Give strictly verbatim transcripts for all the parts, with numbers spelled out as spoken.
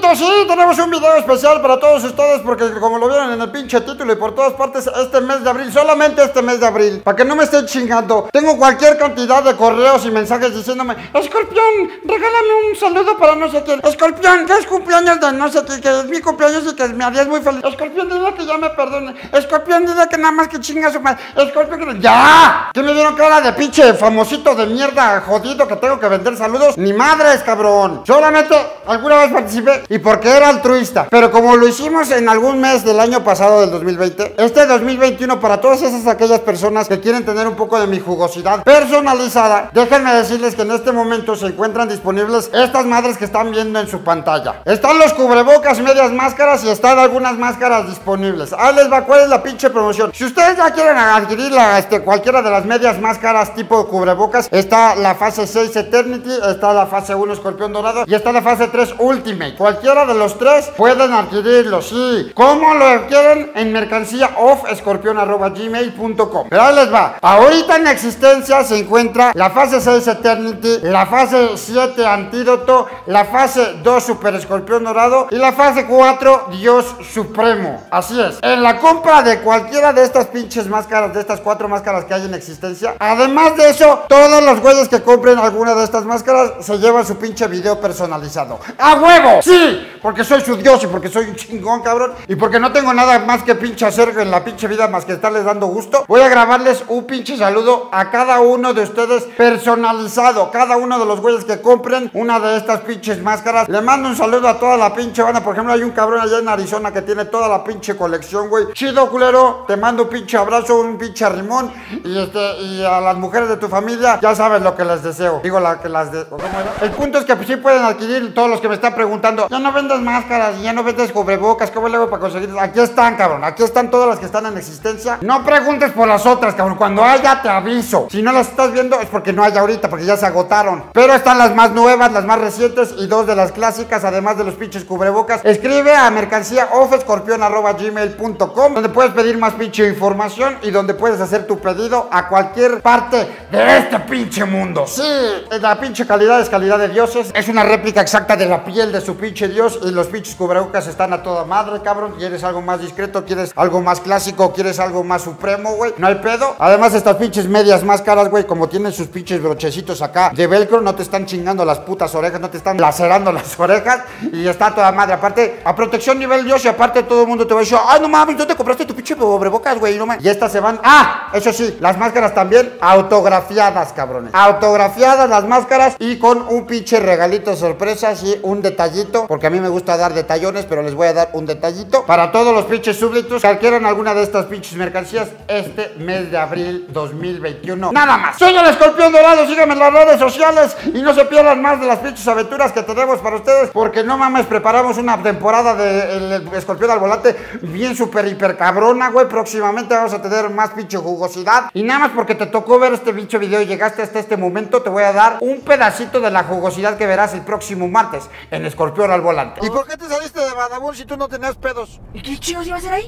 amiguitos, sí, tenemos un video especial para todos ustedes porque como lo vieron en el pinche título y por todas partes, este mes de abril, solamente este mes de abril, para que no me estén chingando, tengo cualquier cantidad de correos y mensajes diciéndome: Escorpión, regálame un saludo para no sé quién. Escorpión, que es cumpleaños de no sé quién, que es mi cumpleaños y que me harías muy feliz. Escorpión, dile que ya me perdone. Escorpión, dile que nada más que chinga su madre. Escorpión, que... ¡ya! ¿Qué me dieron cara de pinche famosito de mierda jodido que tengo que vender saludos? Ni madres, cabrón. Solamente alguna vez participé y porque era altruista. Pero como lo hicimos en algún mes del año pasado, del dos mil veinte, este dos mil veintiuno, para todas esas aquellas personas que quieren tener un poco de mi jugosidad personalizada, déjenme decirles que en este momento se encuentran disponibles estas madres que están viendo en su pantalla. Están los cubrebocas, medias máscaras y están algunas máscaras disponibles. Ahí les va, ¿cuál es la pinche promoción? Si ustedes ya quieren adquirir la, este, cualquiera de las medias máscaras tipo cubrebocas, está la fase seis Eternity, está la fase uno Escorpión Dorado y está la fase tres Ultimate. Cualquiera de los tres pueden adquirirlo, sí. ¿Cómo lo quieren? En mercancía off escorpión arroba gmail punto com. Pero ahí les va. Ahorita en existencia se encuentra la fase seis Eternity, la fase siete Antídoto, la fase dos Super Escorpión Dorado y la fase cuatro Dios Supremo. Así es. En la compra de cualquiera de estas pinches máscaras, de estas cuatro máscaras que hay en existencia, además de eso, todos los güeyes que compren alguna de estas máscaras se llevan su pinche video personalizado. ¡A huevo! ¡Sí! Porque soy su dios y porque soy un chingón, cabrón. Y porque no tengo nada más que pinche hacer en la pinche vida más que estarles dando gusto. Voy a grabarles un pinche saludo a cada uno de ustedes personalizado. Cada uno de los güeyes que compren una de estas pinches máscaras. Le mando un saludo a toda la pinche banda. Por ejemplo, hay un cabrón allá en Arizona que tiene toda la pinche colección, güey. Chido, culero. Te mando un pinche abrazo, un pinche arrimón. Y este, y a las mujeres de tu familia, ya sabes lo que les deseo. Digo, la que las de... ¿Cómo era? El punto es que pues, sí pueden adquirir, todos los que me están preguntando: ya no vendes máscaras, ya no vendes cubrebocas, ¿cómo le hago para conseguirlas? Aquí están, cabrón. Aquí están todas las que están en existencia. No preguntes por las otras, cabrón. Cuando haya, te aviso. Si no las estás viendo, es porque no hay ahorita, porque ya se agotaron. Pero están las más nuevas, las más recientes y dos de las clásicas, además de los pinches cubrebocas. Escribe a mercancía off escorpión arroba gmail punto com, donde puedes pedir más pinche información y donde puedes hacer tu pedido a cualquier parte de este pinche mundo. Sí, la pinche calidad es calidad de dioses. Es una réplica exacta de la piel de su pinche dios. Y los pinches cubrebocas están a toda madre, cabrón. ¿Quieres algo más discreto? ¿Quieres algo más clásico? ¿Quieres algo más supremo, güey? No hay pedo. Además, estas pinches medias máscaras, güey, como tienen sus pinches brochecitos acá de velcro, no te están chingando las putas orejas, no te están lacerando las orejas. Y está toda madre. Aparte, a protección nivel dios. Y aparte, todo el mundo te va a decir: ay, no mames, ¿dónde te compraste tu pinche cubrebocas, güey? No mames. Y estas se van. Ah, eso sí, las máscaras también autografiadas, cabrones. Autografiadas las máscaras y con un pinche regalito sorpresa, y un detallito, porque a mí me gusta dar detallones, pero les voy a dar un detallito para todos los pinches súbditos que adquieran alguna de estas pinches mercancías este mes de abril dos mil veintiuno. Nada más. Soy el Escorpión Dorado, síganme en las redes sociales y no se pierdan más de las pinches aventuras que tenemos para ustedes, porque no mames, preparamos una temporada de el Escorpión al Volante bien super hiper cabrona, güey. Próximamente vamos a tener más pinche jugosidad. Y nada más porque te tocó ver este pinche video y llegaste hasta este momento, te voy a dar un pedacito de la jugosidad que verás el próximo martes en Escorpión al Volante. ¿Y por qué te saliste de Badabun si tú no tenías pedos? ¿Y qué chingos iba a hacer ahí?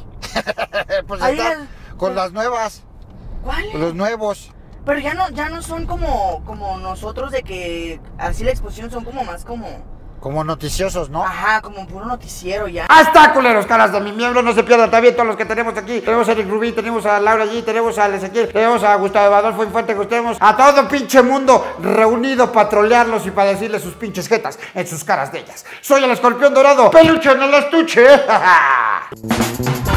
Pues ahí está el... con las nuevas. ¿Cuáles? Los nuevos. Pero ya no, ya no son como, como nosotros, de que así la exposición son como más como... Como noticiosos, ¿no? Ajá, como puro noticiero ya. ¡Hasta, culeros, caras de mi miembro! No se pierdan también todos los que tenemos aquí. Tenemos a Eric Rubí, tenemos a Laura G, tenemos a Ezequiel, tenemos a Gustavo Adolfo Infante, que tenemos a todo pinche mundo reunido para trolearlos y para decirles sus pinches jetas en sus caras de ellas. Soy el Escorpión Dorado, peluche en el estuche.